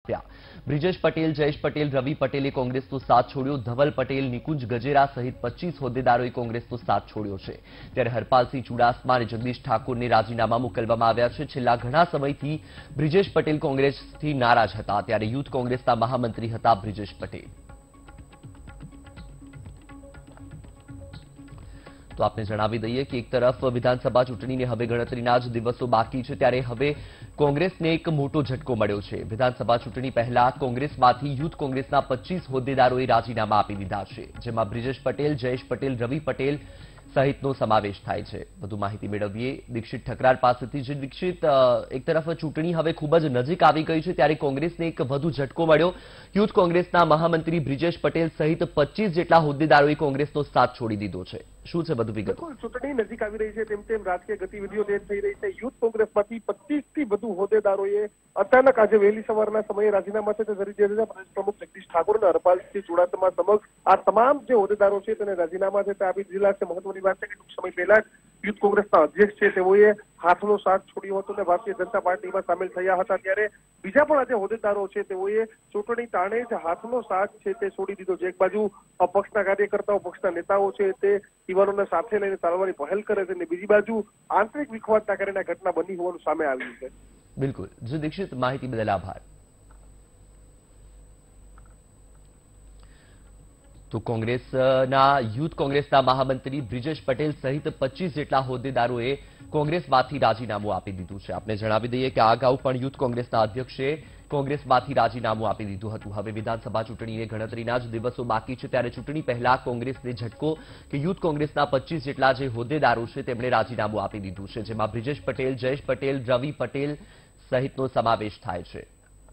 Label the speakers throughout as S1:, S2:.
S1: હત્યા। બ્રિજેશ પટેલ, જયેશ પટેલ, રવિ પટેલે કોંગ્રેસનો સાથ છોડ્યો। ધવલ પટેલ, નિકુંજ ગજેરા સહિત 25 હોદ્દેદારોએ કોંગ્રેસનો સાથ છોડ્યો છે। ત્યારે હરપાલસિંહ ચુડાસમા અને જગદીશ ઠાકોરને રાજીનામા મોકલવામાં આવ્યા છે। છેલ્લા ઘણા સમયથી બ્રિજેશ પટેલ કોંગ્રેસથી નારાજ હતા, ત્યારે યુથ કોંગ્રેસના મહામંત્રી હતા બ્રિજેશ પટેલ। तो आपने जणावी दईए कि एक तरफ विधानसभा चूंटणीने हवे गणतरीना ज दिवसों बाकी छे, त्यारे हवे कोंग्रेसने एक मोटो झटको मळ्यो छे। विधानसभा चूंटणी पहेला कोंग्रेसमांथी युथ कोंग्रेसना 25 होद्देदारोए राजीनामा आपी दीधा छे, जेमां ब्रिजेश पटेल, जयेश पटेल, रवि पटेल सहितनो समावेश थाय छे। વધુ માહિતી મેળવીએ દીક્ષિત ઠકરાર પાસેથી। જે દીક્ષિત, એક તરફ ચૂંટણી હવે ખૂબ જ નજીક આવી ગઈ છે, ત્યારે કોંગ્રેસને એક વધુ ઝટકો મળ્યો। યુથ કોંગ્રેસના મહામંત્રી બ્રિજેશ પટેલ સહિત 25 જેટલા હોદ્દેદારોએ કોંગ્રેસનો સાથ છોડી દીધો છે। શું છે વધુ વિગત?
S2: ચૂંટણી નજીક આવી રહી છે તેમ તેમ રાજકીય ગતિવિધિઓ તેજ થઈ રહી છે। યુથ કોંગ્રેસમાંથી 25 થી વધુ હોદ્દેદારોએ અચાનક આજે વહેલી સવારના સમયે રાજીનામા છે તે ધરી દીધા છે। પ્રદેશ પ્રમુખ જગદીશ ઠાકોર અને હરપાલસિંહ ચુડાસમા સમક્ષ આ તમામ જે હોદ્દેદારો છે તેને રાજીનામા છે તે આપી દીધેલા છે। મહત્વની વાત છે કે ટૂંક સમય પહેલા જ યુથ કોંગ્રેસના અધ્યક્ષ છે તેઓએ હાથનો સાથ છોડ્યો હતો અને ભારતીય જનતા પાર્ટીમાં સામેલ થયા હતા। ત્યારે બીજા પણ આજે હોદ્દેદારો છે તેઓએ ચૂંટણી તાણે જ હાથનો સાથ છે તે છોડી દીધો છે। એક બાજુ પક્ષના કાર્યકર્તાઓ, પક્ષના નેતાઓ છે તે યુવાનોને સાથે લઈને ચાલવાની પહેલ કરે છે, અને બીજી બાજુ આંતરિક વિખવાદના કારણે ઘટના બની હોવાનું સામે આવ્યું છે।
S1: બિલકુલ, જે દીક્ષિત, માહિતી બદલ આભાર। तो कांग्रेसना यूथ कांग्रेसना महामंत्री ब्रिजेश पटेल सहित 25 જેટલા હોદ્દેદારોએ કોંગ્રેસમાંથી રાજીનામું આપી દીધું છે। આપને જણાવી દઈએ કે આ અગાઉ પણ યુથ કોંગ્રેસના અધ્યક્ષે કોંગ્રેસમાંથી રાજીનામું આપી દીધું હતું। હવે વિધાનસભા ચૂંટણીને ગણતરીના જ દિવસો બાકી છે, ત્યારે ચૂંટણી પહેલા કોંગ્રેસને ઝટકો કે યુથ કોંગ્રેસના 25 જેટલા જે હોદ્દેદારો છે તેમણે રાજીનામું આપી દીધું છે, જેમાં બ્રિજેશ પટેલ, જયેશ પટેલ, રવિ પટેલ સહિતનો સમાવેશ થાય છે।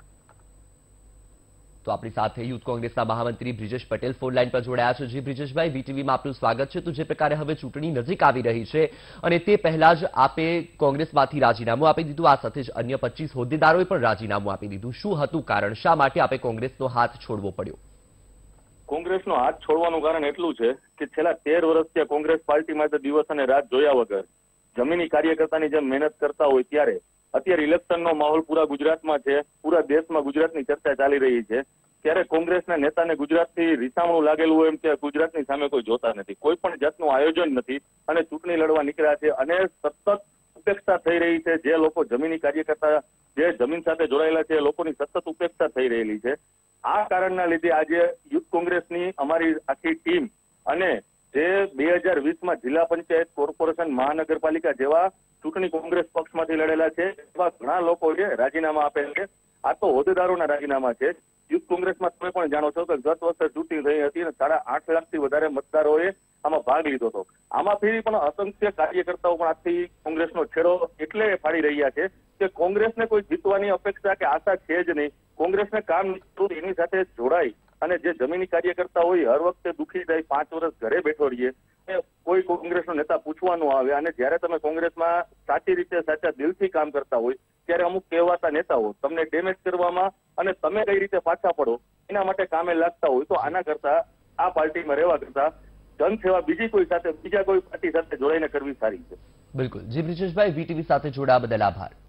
S1: तो अपनी साथ यूथ कांग्रेसना महामंत्री ब्रिजेश पटेल फोन लाइन पर जोड़ाया है। जी ब्रिजेशभाई, वीटीवी में आपનું સ્વાગત છે। तो જે પ્રકારે હવે ચૂંટણી નજીક આવી રહી છે અને તે પહેલા જ આપે કોંગ્રેસમાંથી રાજીનામું આપી દીધું, આ સાથે જ અન્ય 25 હોદ્દેદારોએ પણ રાજીનામું આપી દીધું, શું હતું કારણ? શા માટે આપે કોંગ્રેસનો હાથ છોડવો પડ્યો?
S3: કોંગ્રેસનો હાથ છોડવાનું કારણ એટલું છે કે છેલ્લા 13 વર્ષથી કોંગ્રેસ પાર્ટીમાં દિવસ અને રાત જોયા વગર જમીની કાર્યકર્તાની જેમ મહેનત કરતા હોય ત્યારે અત્યારે ઇલેક્શનનો માહોલ પૂરા ગુજરાતમાં છે, પૂરા દેશમાં ગુજરાતની ચર્ચા ચાલી રહી છે, ત્યારે કોંગ્રેસના નેતાને ગુજરાતથી રીસામણું લાગેલું હોય એમ કે ગુજરાતની સામે કોઈ જોતા નથી, કોઈ પણ જાતનું આયોજન નથી અને ચૂંટણી લડવા નીકળ્યા છે અને સતત ઉપેક્ષા થઈ રહી છે। જે લોકો જમીની કાર્યકર્તા, જે જમીન સાથે જોડાયેલા છે, એ લોકોની સતત ઉપેક્ષા થઈ રહેલી છે। આ કારણના લીધે આજે યુથ કોંગ્રેસની અમારી આખી ટીમ અને જે 2020માં જિલ્લા પંચાયત, કોર્પોરેશન, મહાનગરપાલિકા જેવા ચૂંટણી કોંગ્રેસ પક્ષમાંથી લડેલા છે એવા ઘણા લોકોએ રાજીનામા આપેલ છે। આ તો હોદ્દેદારોના રાજીનામા છે। યુથ કોંગ્રેસમાં તમે પણ જાણો છો કે ગત વર્ષે ચૂંટણી થઈ હતી અને 8.5 લાખથી વધારે મતદારોએ આમાં ભાગ લીધો હતો। આમાંથી પણ અસંખ્ય કાર્યકર્તાઓ પણ આજથી કોંગ્રેસનો છેડો એટલે ફાડી રહ્યા છે કે કોંગ્રેસને કોઈ જીતવાની અપેક્ષા કે આશા છે જ નહીં। કોંગ્રેસને કામ એની સાથે જોડાઈ અને જે જમીની કાર્યકર્તા હોય હર વખતે દુખી જાય, 5 વર્ષ ઘરે બેઠો રહીએ, કોઈ કોંગ્રેસનો નેતા પૂછવાનું આવે અને જ્યારે તમે કોંગ્રેસમાં સાચી રીતે, સાચા દિલથી કામ કરતા હોય ત્યારે અમુક કહેવાતા નેતાઓ તમને ડેમેજ કરવામાં અને તમે કઈ રીતે પાછા પડો એના માટે કામે લાગતા હોય, તો આના કરતા આ પાર્ટીમાં રહેવા કરતા જનસેવા બીજી કોઈ સાથે, બીજા કોઈ પાર્ટી સાથે જોડાઈને કરવી સારી છે।
S1: બિલકુલ, જી બ્રિજેશભાઈ, વીટીવી સાથે જોડાવા બદલ આભાર।